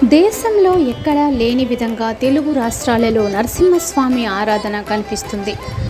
దేశంలో ఎక్కడా లేని విధంగా తెలుగు రాష్ట్రాలలో నరసింహస్వామి ఆరాధన కనిపిస్తుంది.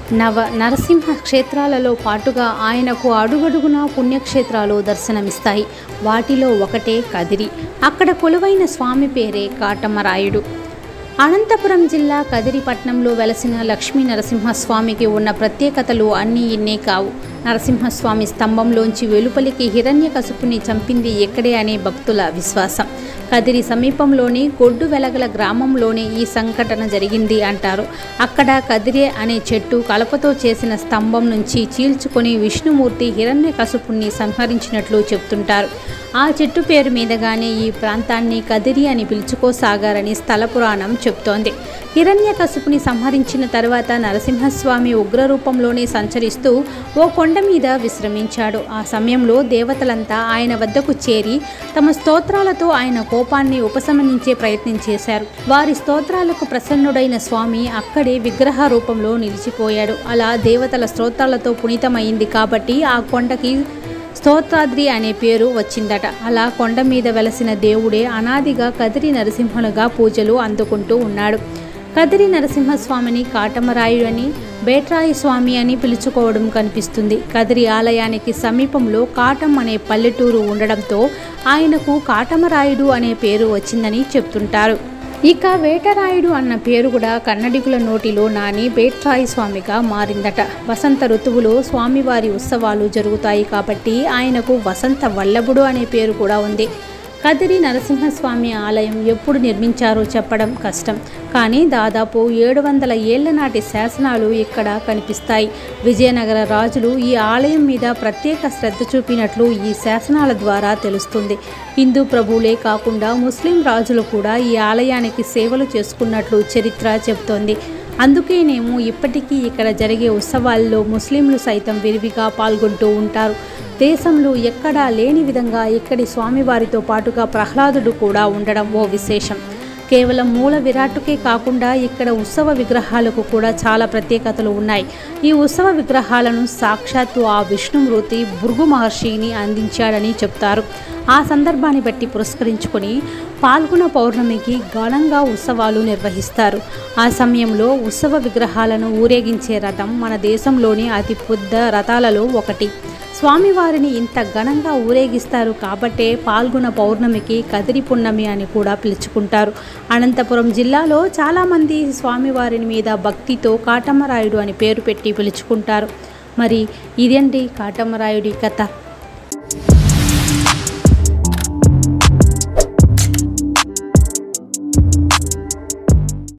నరసింహ క్షేత్రాలలో పాటుగా ఆయనకు అడుగడుగునా పుణ్యక్షేత్రాలు దర్శనమిస్తాయి. వాటిలో ఒకటే కదిరి. అక్కడ కొలువైన స్వామి పేరే కాటమరాయుడు. అనంతపురం జిల్లా కదిరి పట్టణంలో వెలసిన లక్ష్మీ నరసింహస్వామికి ఉన్న ప్రత్యేకతలు అన్నీ ఇన్నే కావు. నరసింహస్వామి స్తంభంలోంచి వెలుపలికి హిరణ్యకశిపుని చంపింది ఎక్కడే అనే భక్తుల విశ్వాసం. కదిరి సమీపంలోని గొడ్డు వెలగల గ్రామంలోనే ఈ సంఘటన జరిగింది అంటారు. అక్కడ కదిరే అనే చెట్టు కలపతో చేసిన స్తంభం నుంచి చీల్చుకొని విష్ణుమూర్తి హిరణ్యకశిపుణ్ణి సంహరించినట్లు చెప్తుంటారు. ఆ చెట్టు పేరు మీదగానే ఈ ప్రాంతాన్ని కదిరి అని పిలుచుకోసాగారని స్థల పురాణం చెప్తోంది. హిరణ్యకశిపుని సంహరించిన తర్వాత నరసింహస్వామి ఉగ్రరూపంలోనే సంచరిస్తూ ఓ కొండ మీద విశ్రమించాడు. ఆ సమయంలో దేవతలంతా ఆయన వద్దకు చేరి తమ స్తోత్రాలతో ఆయన కోపాన్ని ఉపశమనించే ప్రయత్నం చేశారు. వారి స్తోత్రాలకు ప్రసన్నుడైన స్వామి అక్కడే విగ్రహ రూపంలో నిలిచిపోయాడు. అలా దేవతల స్తోత్రాలతో పునీతమైంది కాబట్టి ఆ కొండకి స్తోత్రాద్రి అనే పేరు వచ్చిందట. అలా కొండ మీద వెలసిన దేవుడే అనాదిగా కదిరి నరసింహులుగా పూజలు అందుకుంటూ ఉన్నాడు. కదిరి నరసింహస్వామిని కాటమరాయుడు అని, బేట్రాయి స్వామి అని పిలుచుకోవడం కనిపిస్తుంది. కదిరి ఆలయానికి సమీపంలో కాటం అనే పల్లెటూరు ఉండడంతో ఆయనకు కాటమరాయుడు అనే పేరు వచ్చిందని చెప్తుంటారు. ఇక వేటరాయుడు అన్న పేరు కూడా కన్నడిగుల నోటిలో నాని బేట్రాయి స్వామిగా మారిందట. వసంత ఋతువులో స్వామివారి ఉత్సవాలు జరుగుతాయి కాబట్టి ఆయనకు వసంత వల్లభుడు అనే పేరు కూడా ఉంది. కదిరి నరసింహస్వామి ఆలయం ఎప్పుడు నిర్మించారో చెప్పడం కష్టం. కానీ దాదాపు 700 ఏళ్ల నాటి శాసనాలు ఇక్కడ కనిపిస్తాయి. విజయనగర రాజులు ఈ ఆలయం మీద ప్రత్యేక శ్రద్ధ చూపినట్లు ఈ శాసనాల ద్వారా తెలుస్తుంది. హిందూ ప్రభువులే కాకుండా ముస్లిం రాజులు కూడా ఈ ఆలయానికి సేవలు చేసుకున్నట్లు చరిత్ర చెబుతోంది. అందుకేనేమో ఇప్పటికీ ఇక్కడ జరిగే ఉత్సవాల్లో ముస్లింలు సైతం విరివిగా పాల్గొంటూ ఉంటారు. దేశంలో ఎక్కడా లేని విధంగా ఇక్కడి స్వామివారితో పాటుగా ప్రహ్లాదుడు కూడా ఉండడం ఓ విశేషం. కేవలం మూల విరాట్టుకే కాకుండా ఇక్కడ ఉత్సవ విగ్రహాలకు కూడా చాలా ప్రత్యేకతలు ఉన్నాయి. ఈ ఉత్సవ విగ్రహాలను సాక్షాత్తు ఆ విష్ణుమూర్తి భృగు మహర్షిని అందించాడని చెప్తారు. ఆ సందర్భాన్ని బట్టి పురస్కరించుకొని పాల్గొన పౌర్ణమికి ఘనంగా ఉత్సవాలు నిర్వహిస్తారు. ఆ సమయంలో ఉత్సవ విగ్రహాలను ఊరేగించే రథం మన దేశంలోని అతి పెద్ద రథాలలో ఒకటి. స్వామివారిని ఇంత ఘనంగా ఊరేగిస్తారు కాబట్టే పాల్గొన పౌర్ణమికి కదిరి పున్నమి అని కూడా పిలుచుకుంటారు. అనంతపురం జిల్లాలో చాలామంది స్వామివారిని మీద భక్తితో కాటమరాయుడు అని పేరు పెట్టి పిలుచుకుంటారు. మరి ఇదేంటి కాటమరాయుడి కథ.